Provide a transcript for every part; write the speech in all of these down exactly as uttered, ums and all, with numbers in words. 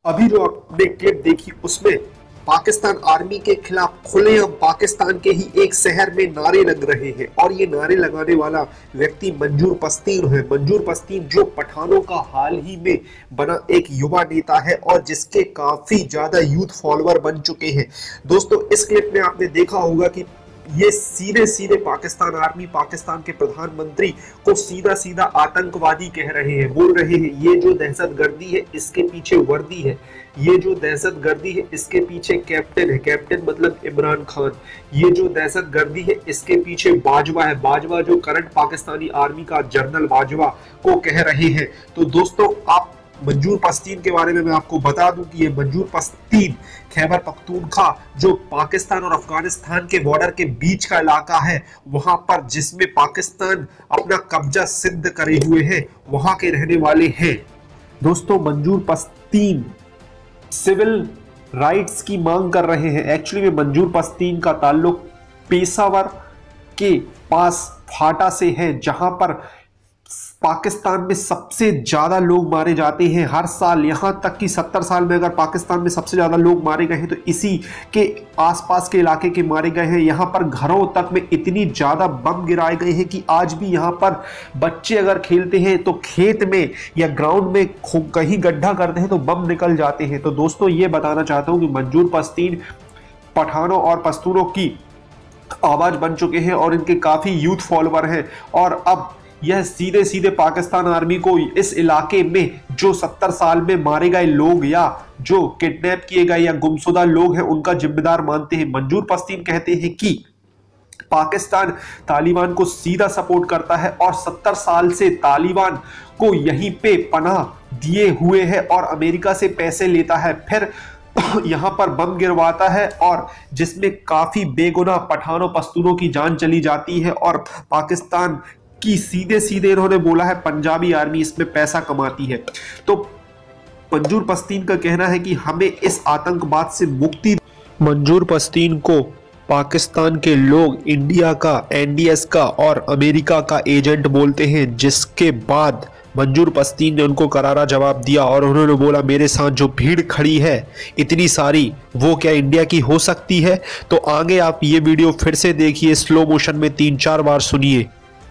अभी जो आपने क्लिप देखी उसमें पाकिस्तान आर्मी के खिलाफ खुलेआम पाकिस्तान के ही एक शहर में नारे लग रहे हैं और ये नारे लगाने वाला व्यक्ति मंजूर पश्तीन है। मंजूर पश्तीन जो पठानों का हाल ही में बना एक युवा नेता है और जिसके काफी ज्यादा यूथ फॉलोअर बन चुके हैं। दोस्तों, इस क्लिप में आपने देखा होगा कि ये सीधे सीधे पाकिस्तान आर्मी, पाकिस्तान के प्रधानमंत्री को सीधा सीधा आतंकवादी कह रहे हैं, बोल रहे हैं ये जो दहशतगर्दी है इसके पीछे वर्दी है, ये जो दहशतगर्दी है इसके पीछे कैप्टन है, कैप्टन मतलब इमरान खान, ये जो दहशतगर्दी है इसके पीछे बाजवा है, बाजवा जो करंट पाकिस्तानी आर्मी का जनरल बाजवा को कह रहे हैं। तो दोस्तों, आप मंजूर पश्तीन के बारे में मैं आपको बता दूं कि ये मंजूर पश्तीन खैबर पख्तूनख्वा जो पाकिस्तान और अफगानिस्तान के बॉर्डर के बीच का इलाका है, वहां पर जिसमें पाकिस्तान अपना कब्जा सिद्ध करे हुए है, वहां के रहने वाले हैं। दोस्तों, मंजूर पश्तीन सिविल राइट्स की मांग कर रहे हैं। एक्चुअली में मंजूर पश्तीन का ताल्लुक पेशावर के पास फाटा से है, जहां पर पाकिस्तान में सबसे ज्यादा लोग मारे जाते हैं हर साल। यहां तक कि सत्तर साल में अगर पाकिस्तान में सबसे ज्यादा लोग मारे गए हैं तो इसी के आसपास के इलाके के मारे गए हैं। यहां पर घरों तक में इतनी ज्यादा बम गिराए गए हैं कि आज भी यहां पर बच्चे अगर खेलते हैं तो खेत में या ग्राउंड में कहीं गड्ढा करते हैं तो बम निकल जाते हैं। तो दोस्तों, ये बताना चाहता हूं कि मंजूर पश्तीन पठानों और पश्तूनों की आवाज बन चुके हैं और इनके काफी यूथ फॉलोअर हैं और अब यह सीधे सीधे पाकिस्तान आर्मी को इस इलाके में जो सत्तर साल में मारे गए लोग या जो किडनैप किए गए या गुमशुदा लोग हैं उनका जिम्मेदार मानते हैं। मंजूर पश्तीन कहते हैं कि पाकिस्तान तालिबान को सीधा सपोर्ट करता है और सत्तर साल से तालिबान को यहीं पे पनाह दिए हुए है और अमेरिका से पैसे लेता है, फिर यहां पर बम गिरवाता है और जिसमें काफी बेगुनाह पठानों पश्तूनों की जान चली जाती है और पाकिस्तान कि सीधे सीधे इन्होंने बोला है पंजाबी आर्मी इसमें पैसा कमाती है। तो मंजूर पश्तीन का कहना है कि हमें इस आतंकवाद से मुक्ति। मंजूर पश्तीन को पाकिस्तान के लोग इंडिया का, एनडीएस का और अमेरिका का एजेंट बोलते हैं, जिसके बाद मंजूर पश्तीन ने उनको करारा जवाब दिया और उन्होंने बोला मेरे साथ जो भीड़ खड़ी है इतनी सारी, वो क्या इंडिया की हो सकती है। तो आगे आप ये वीडियो फिर से देखिए, स्लो मोशन में तीन चार बार सुनिए।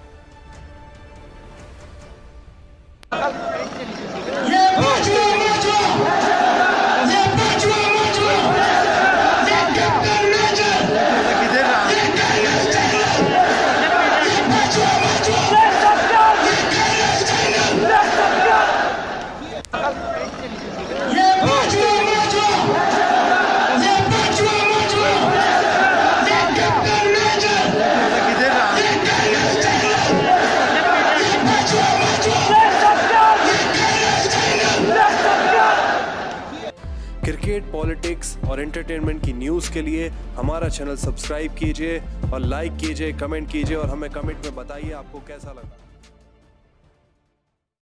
क्रिकेट, पॉलिटिक्स और एंटरटेनमेंट की न्यूज़ के लिए हमारा चैनल सब्सक्राइब कीजिए और लाइक कीजिए, कमेंट कीजिए और हमें कमेंट में बताइए आपको कैसा लगा।